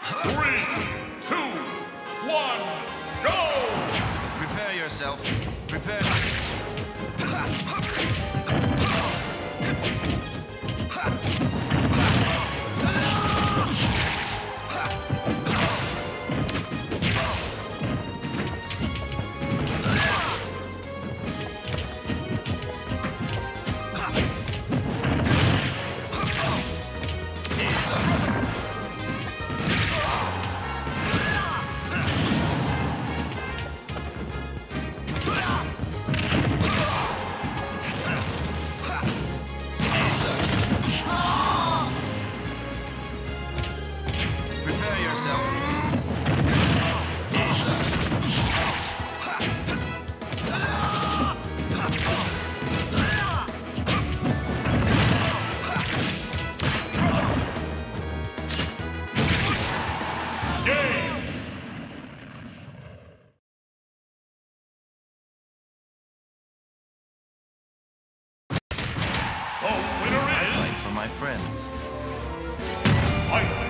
3, 2, 1, go! Prepare yourself. Prepare. Prepare yourself. Game! The winner I is... fight for my friends. Fight!